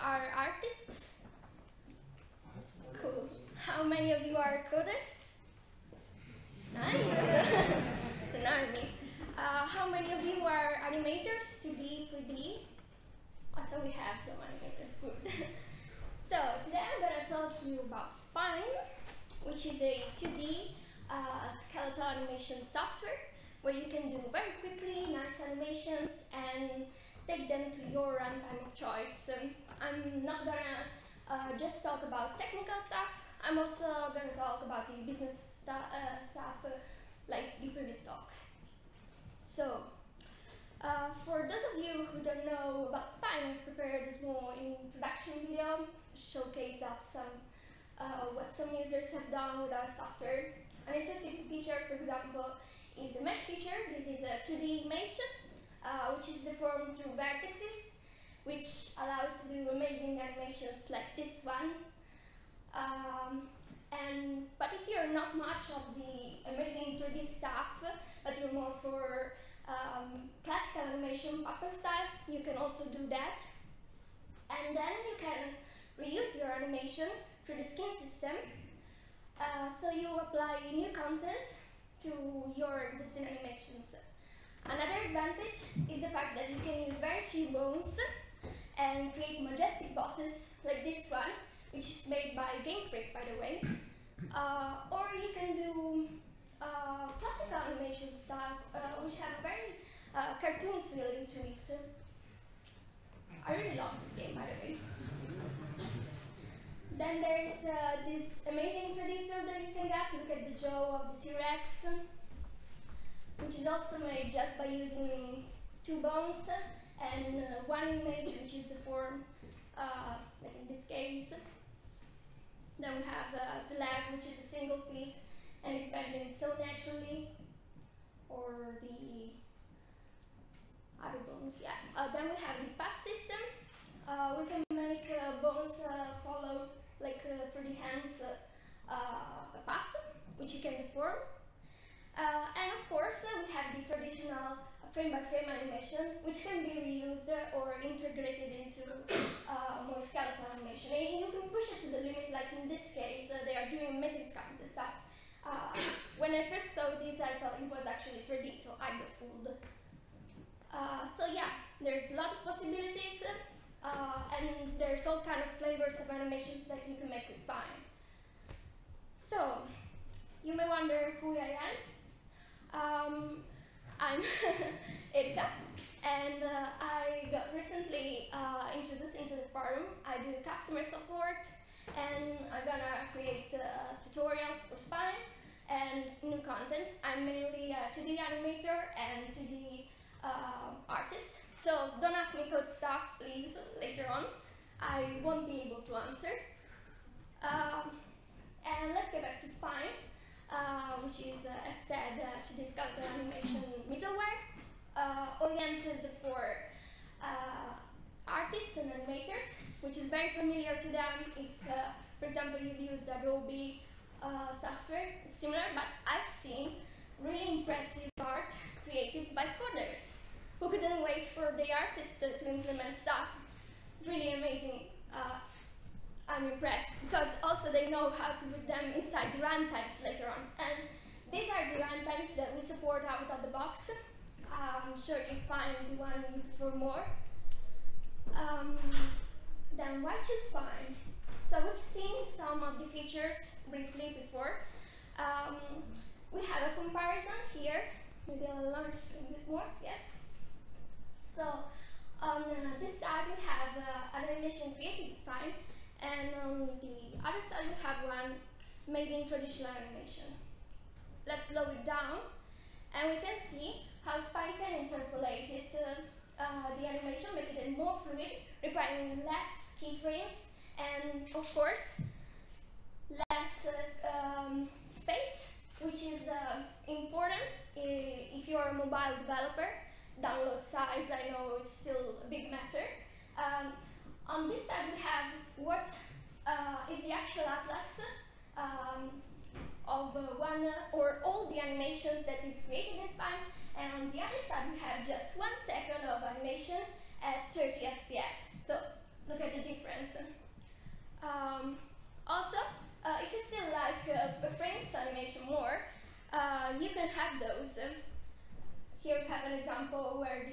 are artists? Cool. How many of you are coders? Nice. An army. How many of you are animators, 2D, 3D? Also, we have some animators, good. So, today I'm going to talk to you about Spine, which is a 2D skeletal animation software where you can do very quickly nice animations and take them to your runtime of choice. I'm not going to just talk about technical stuff. I'm also going to talk about the business stuff like the previous talks. So, for those of you who don't know about Spine, I've prepared a small introduction video, showcase of some what some users have done with our software. An interesting feature, for example, is the mesh feature. This is a 2D image, which is deformed through vertices, which allows to do amazing animations like this one. But if you're not much of the amazing 3D stuff, but you're more for classical animation, puppet style, you can also do that. And then you can reuse your animation through the skin system. So you apply new content to your existing animations. Another advantage is the fact that you can use very few bones and create majestic bosses like this one, which is made by Game Freak, by the way. Or you can do classical animation styles, which have a very cartoon feeling to it. I really love this game, by the way. Then there's this amazing 3D field that you can get. Look at the jaw of the T-Rex, which is also made just by using 2 bones and 1 image, which is the form, like in this case. Then we have the leg, which is a single piece and it's bending so naturally, or the other bones, yeah. Then we have the path system. We can make bones follow, like for the hands, a path, which you can deform. And of course, we have the traditional frame-by-frame animation, which can be reused or integrated into more skeletal animation. And you can push it to the limit, like in this case, they are doing amazing stuff. When I first saw this, I thought it was actually 3D, so I got fooled. So yeah, there's a lot of possibilities, and there's all kind of flavors of animations that you can make with Spine. So, you may wonder who I am. I'm Erika, and I got recently introduced into the forum. I do customer support, and I'm gonna create tutorials for Spine and new content. I'm mainly a 2D animator and 2D artist, so don't ask me code stuff, please, later on. I won't be able to answer. And let's get back to Spine, which is, as said, 2D skeletal animation middleware, oriented for artists and animators, which is very familiar to them if, for example, you've used Adobe software. It's similar, but I've seen really impressive art created by coders who couldn't wait for the artists to implement stuff. Really amazing. I'm impressed, because also they know how to put them inside the runtimes later on. And these are the runtimes that we support out of the box. I'm sure you'll find the one you prefer more. Then why choose Spine? So we've seen some of the features briefly before. We have a comparison here. Maybe I'll learn a bit more, yes? So on this side we have an animation created with Spine, and on the other side we have one made in traditional animation. Let's slow it down, and we can see how Spine can interpolate it, the animation, make it more fluid, requiring less keyframes, and of course less space, which is important if you're a mobile developer. Download size, I know it's still a big matter. On this side we have what is the actual atlas of one or all the animations that we've created in Spine, and on the other side we have just 1 second of animation at 30 FPS. So look at the difference. Also, if you still like frames animation more, you can have those. Here we have an example where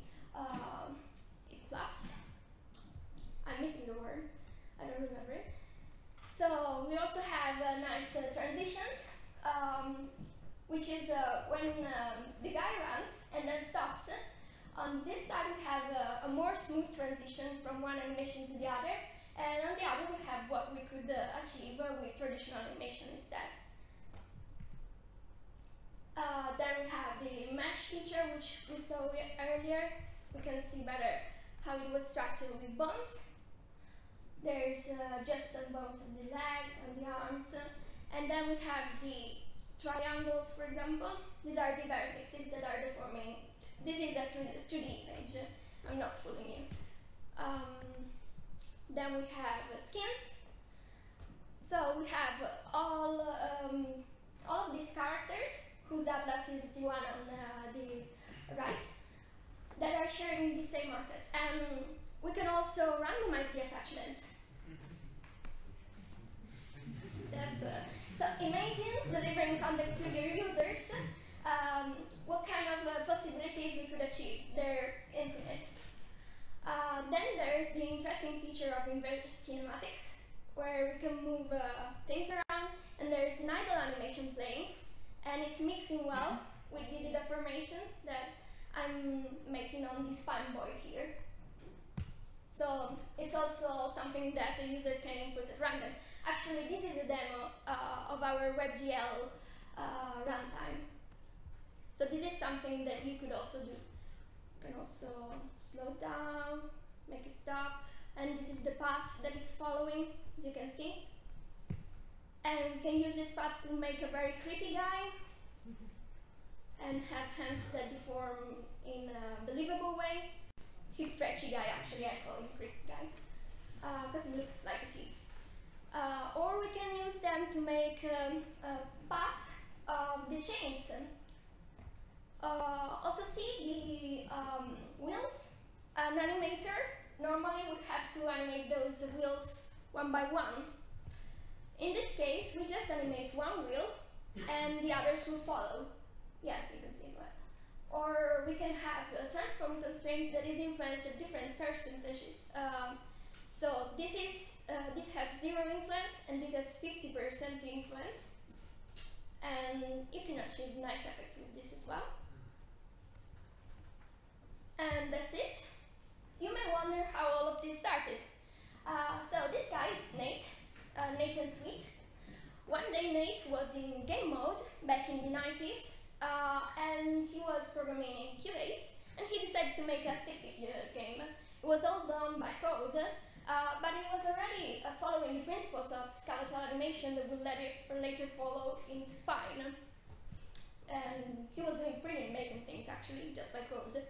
it flaps. I'm missing the word. I don't remember it. So we also have nice transitions, which is when the guy runs and then stops. On this side we have a more smooth transition from one animation to the other, and on the other we have what we could achieve with traditional animation instead. Then we have the mesh feature, which we saw earlier. We can see better how it was structured with bones. There's just some bones on the legs and the arms. And then we have the triangles, for example. These are the vertices that are deforming. This is a 2D image. I'm not fooling you. Then we have skins. So we have all of these characters, whose atlas is the one on the right, that are sharing the same assets. And we can also randomize the attachments. That's so imagine delivering content to your users. What kind of possibilities we could achieve? They're infinite. Then there's the interesting feature of inverse kinematics, where we can move things around, and there's an idle animation playing, and it's mixing well with the deformations that I'm making on this fine boy here. So it's also something that the user can input at random. Actually, this is a demo of our WebGL runtime. So this is something that you could also do. You can also slow down, make it stop, and this is the path that it's following, as you can see. And we can use this path to make a very creepy guy and have hands that deform in a believable way. He's stretchy guy, actually. I call him creepy guy because he looks like a thief. Or we can use them to make a path of the chains. Also see the wheels. An animator normally would have to animate those wheels one by one. In this case, we just animate one wheel and the others will follow. Yes, you can see that. Or we can have a transform constraint that is influenced at different percentages. So this has 0 influence, and this has 50% influence. And you can achieve nice effects with this as well. And that's it. You may wonder how all of this started. So this guy is Nate, Nate and Sweet. One day Nate was in game mode back in the 90s, and he was programming in Cubase, and he decided to make a stick figure game. It was all done by code, but it was already following the principles of skeletal animation that would later follow in Spine. And he was doing pretty amazing things, actually, just by code.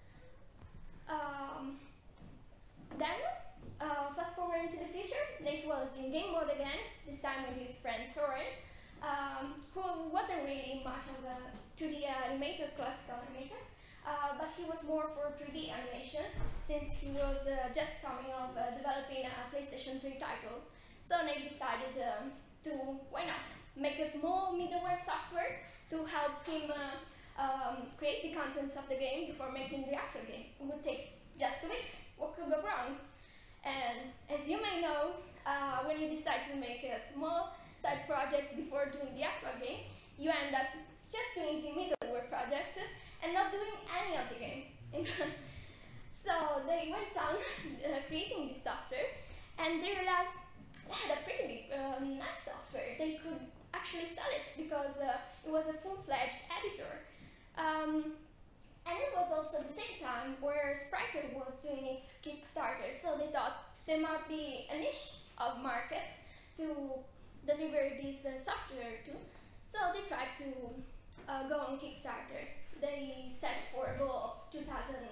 Then, fast forward into the future, Nate was in game mode again, this time with his friend Soren, who wasn't really much of a 2D animator, classical animator, but he was more for 3D animation, since he was just coming off developing a PlayStation 3 title. So Nate decided to, why not, make a small middleware software to help him create the contents of the game before making the actual game. It would take just 2 weeks. What could go wrong? And as you may know, when you decide to make a small side project before doing the actual game, you end up just doing the middleware project and not doing any of the game. So they went on creating this software, and they realized they had a pretty big, nice software. They could actually sell it because it was a full-fledged editor. And it was also the same time where Spriter was doing its Kickstarter, so they thought there might be a niche of market to deliver this software to. So they tried to go on Kickstarter. They set for a goal of $2,000,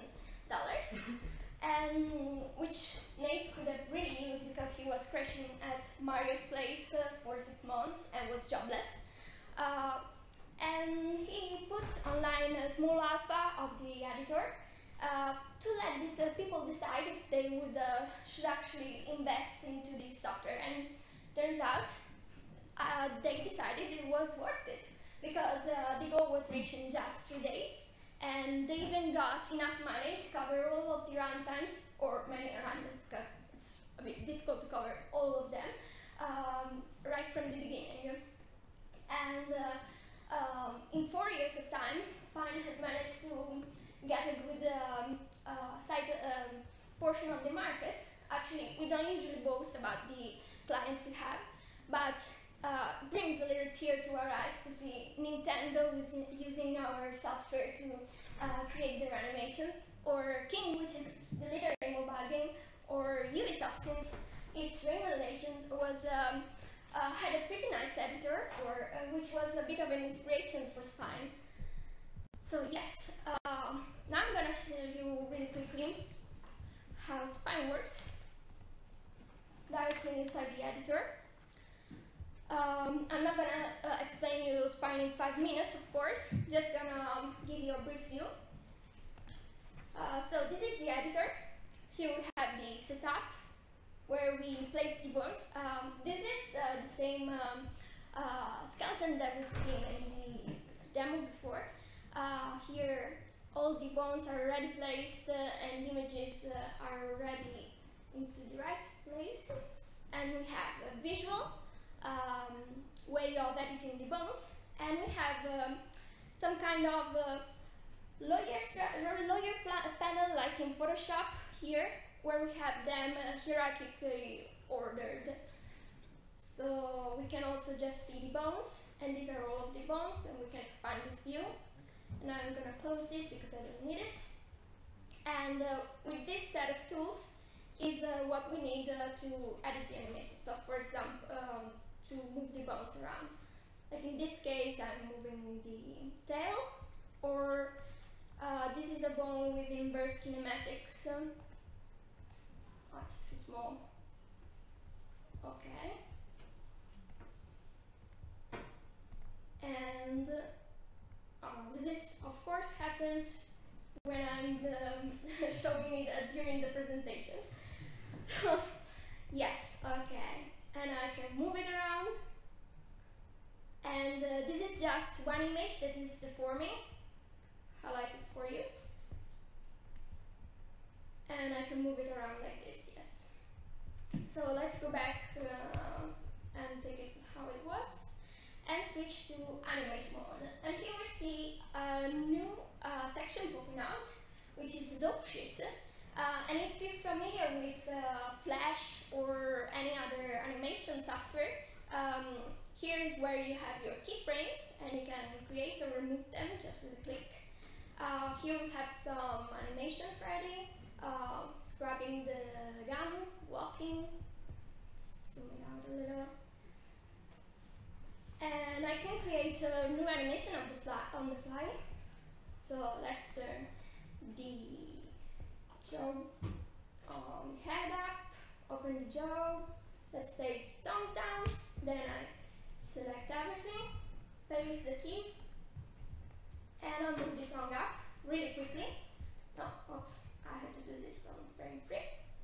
and which Nate could have really used because he was crashing at Mario's place for 6 months and was jobless. And he put online a small alpha of the editor, to let these people decide if they would should actually invest into this software. And turns out they decided it was worth it, because the goal was reached in just 3 days, and they even got enough money to cover all of the runtimes, or many runtimes, because it's a bit difficult to cover all of them, right from the beginning. And in 4 years of time, Spine has managed to get a good portion of the market. Actually, we don't usually boast about the clients we have, but brings a little tear to our eyes to see Nintendo using our software to create their animations, or King, which is the literary mobile game, or Ubisoft, since its Rayman Legend was had a pretty nice editor, which was a bit of an inspiration for Spine. So yes, now I'm gonna show you really quickly how Spine works directly inside the editor. I'm not gonna explain you Spine in 5 minutes, of course, just gonna give you a brief view. So this is the editor. Here we have the setup, where we place the bones. This is the same skeleton that we've seen in the demo before. Here all the bones are already placed and images are already into the right places. And we have a visual way of editing the bones. And we have some kind of lawyer panel like in Photoshop here, where we have them hierarchically ordered. So we can also just see the bones, and these are all of the bones, and we can expand this view. And I'm gonna close this because I don't need it. And with this set of tools is what we need to edit the animation. So for example, to move the bones around. Like in this case, I'm moving the tail, or this is a bone with inverse kinematics. Oh, it's too small. Okay. And this, of course, happens when I'm showing it during the presentation. So, yes, okay. And I can move it around. And this is just one image that is deforming, highlighted for you. And I can move it around like this, yes. So let's go back and take it how it was, and switch to animate mode. And here we see a new section popping out, which is the dope sheet. And if you're familiar with Flash or any other animation software, here is where you have your keyframes, and you can create or remove them just with a click. Here we have some animations ready. Scrubbing the gum, walking, zoom it out a little. And I can create a new animation on the fly. So let's turn the jaw head up, open the jaw, let's take tongue down, then I select everything, place the keys, and I'll move the tongue up really quickly. No, oops, I have to do this on frame 3.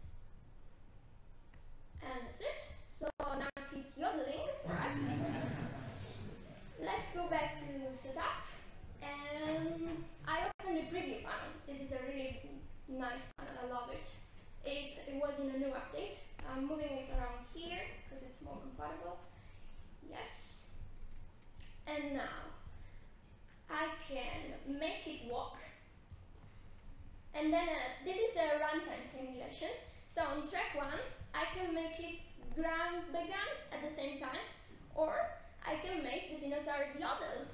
And that's it. So now he's yodeling for us. Let's go back to setup, and I open the preview panel. This is a really nice panel, I love it. It was in a new update. I'm moving it around here because it's more compatible. Yes. And now I can make it walk. And then this is a runtime simulation. So on track 1, I can make it begun at the same time, or I can make the dinosaur yodel.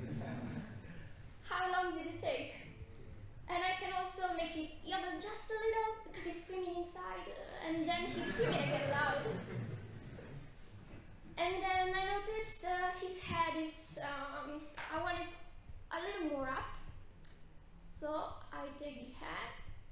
How long did it take? And I can also make it yodel just a little because he's screaming inside, and then he's screaming again loud. And then I noticed his head is, I want it a little more up. So I take the head.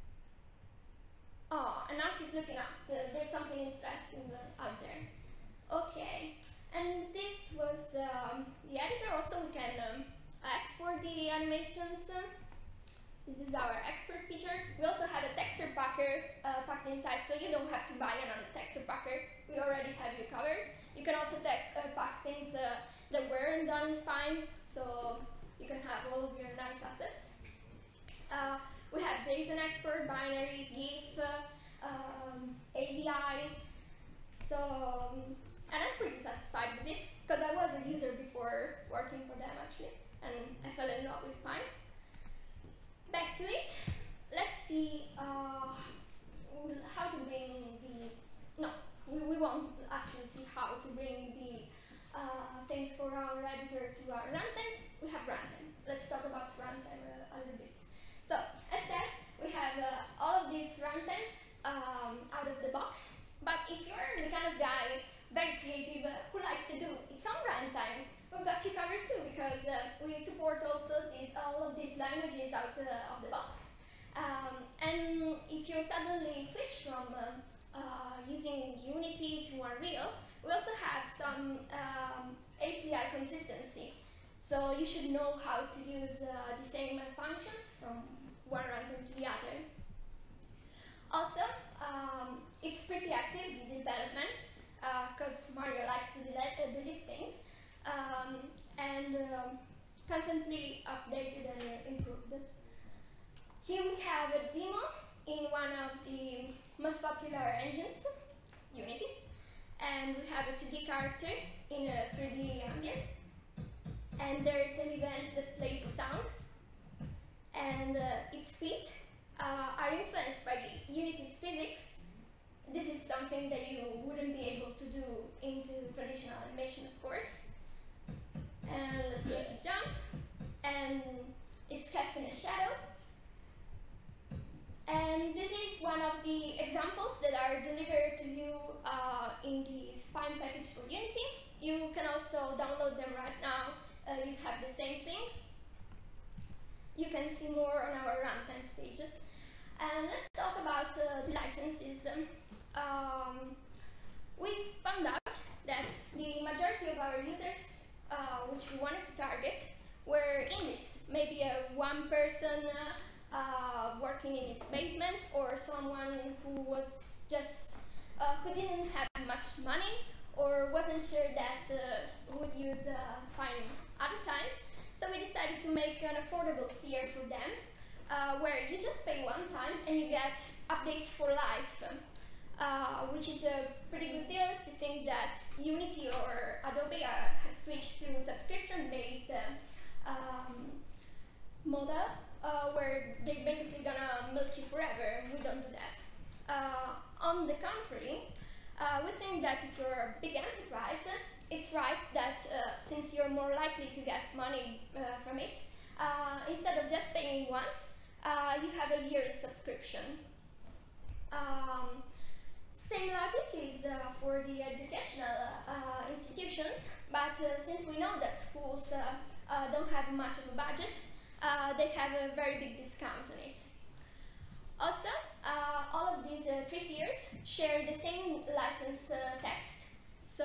Oh, and now he's looking up. There's something interesting out there. Okay, and this was the editor. Also, we can export the animations This is our export feature. We also have a texture packer packed inside, so you don't have to buy another texture packer. We already have you covered. You can also pack things that weren't done in Spine, so you can have all of your nice assets. We have JSON export, binary, GIF, AVI. So, and I'm pretty satisfied with it because I was a user before working for them actually, and I fell in love with Spine. Back to it. Let's see how to bring the. No, we won't actually see how to bring the things for our editor to our runtimes. We have runtime. Let's talk about runtime a little bit. So, as said, we have all of these runtimes out of the box. But if you're the kind of guy, very creative, who likes to do its own runtime, we've got you covered too, because we support also all of these languages out of the box. And if you suddenly switch from using Unity to Unreal, we also have some API consistency. So you should know how to use the same functions from one runtime to the other. Also, it's pretty active in development because Mario likes to delete things and constantly updated and improved. Here we have a demo in one of the most popular engines, Unity, and we have a 2D character in a 3D ambient, and there's an event that plays a sound, and its feet are influenced by Unity's physics. This is something that you wouldn't be able to do into traditional animation, of course. And let's make it jump, and it's casting a shadow. And this is one of the examples that are delivered to you in the Spine package for Unity. You can also download them right now. You have the same thing. You can see more on our runtimes page. And let's talk about the licenses. We found out that the majority of our users, which we wanted to target, were indies. Maybe one person working in its basement, or someone who was just who didn't have much money, or wasn't sure that would use Spine other times. So we decided to make an affordable tier for them, where you just pay one time and you get updates for life, which is a pretty good deal if you think that Unity or Adobe has switched to subscription-based model, where they're basically gonna milk you forever. We don't do that. On the contrary, we think that if you're a big enterprise, it's right that since you're more likely to get money from it, instead of just paying once, you have a yearly subscription. Same logic is for the educational institutions, but since we know that schools don't have much of a budget, they have a very big discount on it. Also, all of these 3 tiers share the same license text, so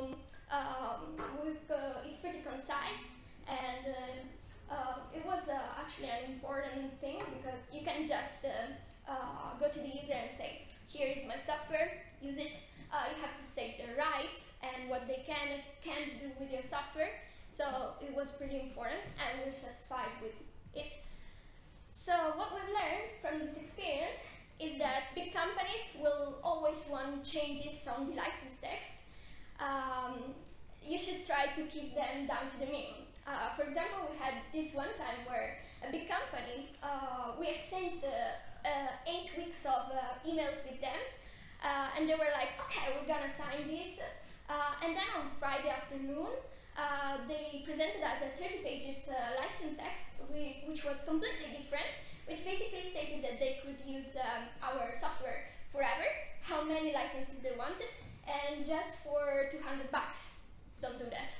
it's pretty concise, and it was actually an important thing, because you can just go to the user and say, here is my software, use it. You have to state their rights and what they can and can't do with your software. So it was pretty important, and we're satisfied with it. So what we've learned from this experience is that big companies will always want changes on the license text. You should try to keep them down to the minimum. For example, we had this one time where a big company, we exchanged 8 weeks of emails with them, and they were like, okay, we're gonna sign this. And then on Friday afternoon, they presented us a 30 pages license text, which was completely different, which basically stated that they could use our software forever, how many licenses they wanted, and just for $200. Don't do that.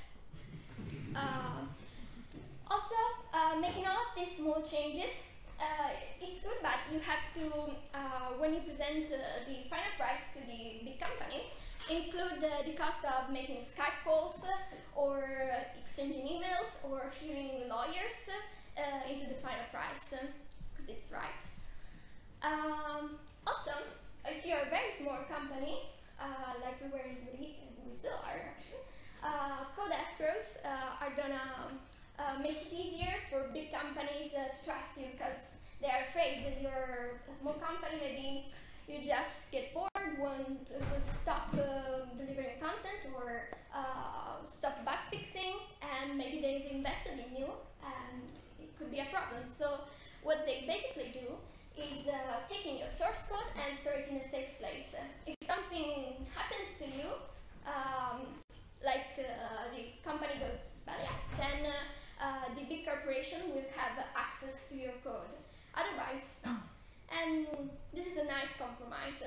Also, making all of these small changes, it's good, but you have to, when you present the final price to the big company, include the cost of making Skype calls, or exchanging emails, or hearing lawyers into the final price. Because it's right. Also, if you're a very small company, like we were in Uri, and we still are actually, code escrows are gonna make it easier for big companies to trust you, because they are afraid that you're a small company. Maybe you just get bored, will stop delivering content, or stop bug fixing, and maybe they've invested in you, and it could be a problem. So what they basically do is taking your source code and store it in a safe place. If something happens to you, like the company goes belly up, then the big corporation will have access to your code. Otherwise, not. And this is a nice compromise.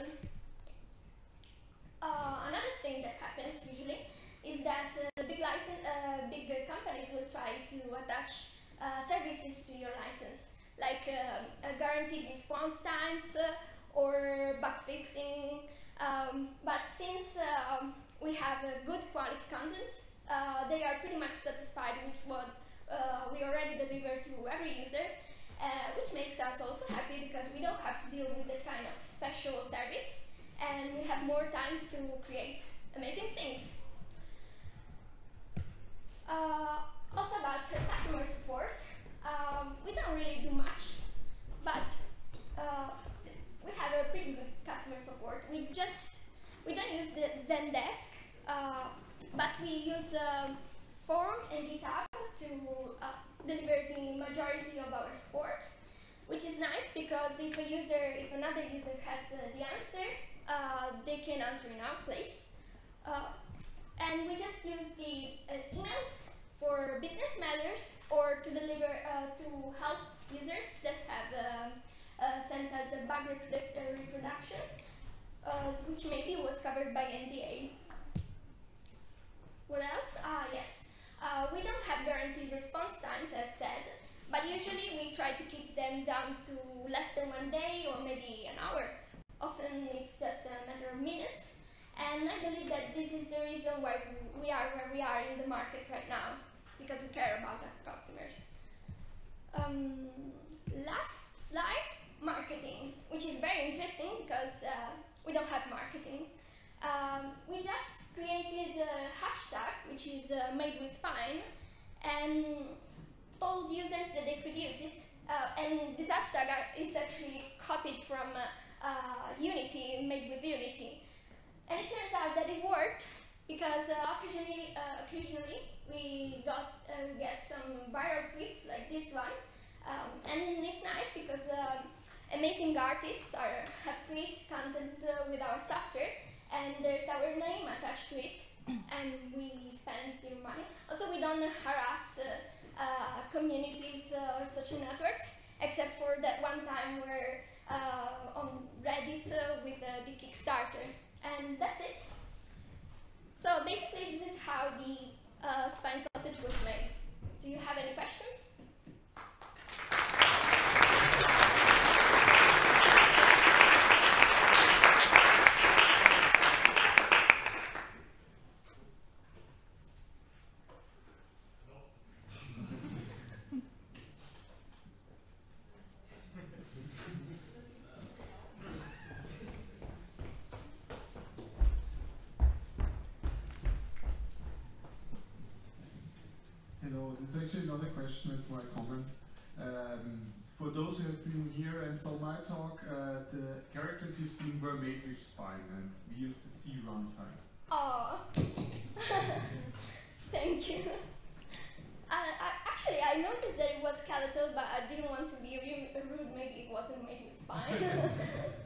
Another thing that happens usually is that big companies will try to attach services to your license, like guaranteed response times or bug fixing. But since we have good quality content, they are pretty much satisfied with what we already deliver to every user, which makes us also happy, because we don't have to deal with that kind of special service, and we have more time to create amazing things. Also about customer support, we don't really do much, but we have a pretty good customer support. We don't use the Zendesk, but we use Forum and GitHub to deliver the majority of our support, which is nice, because if another user has the answer, they can answer in our place. And we just use the emails for business matters, or to deliver to help users that have sent us a bug reproduction, which maybe was covered by NDA. What else? Yes. We don't have guaranteed response times, as said, but usually we try to keep them down to less than 1 day, or maybe an hour. Often it's just a matter of minutes. And I believe that this is the reason why we are where we are in the market right now, because we care about our customers. Last slide, marketing, which is very interesting, because we don't have marketing. We just created a hashtag, which is made with Spine, and told users that they could use it. And this hashtag is actually copied from Unity, made with Unity. And it turns out that it worked, because occasionally we get some viral tweets like this one. And it's nice, because amazing artists have created content with our software, and there's our name attached to it, and we spend zero money. Also, we don't harass communities or social networks, except for that one time where on Reddit with the Kickstarter, and that's it. So basically, this is how the spine sausage was made. Do you have any questions? Hello, this is actually not a question, it's more a comment. For those who have been here and saw my talk, the characters you've seen were made with Spine, and we used the C runtime. Oh, thank you. Actually, I noticed that it was skeletal, but I didn't want to be rude. Maybe it wasn't made with Spine.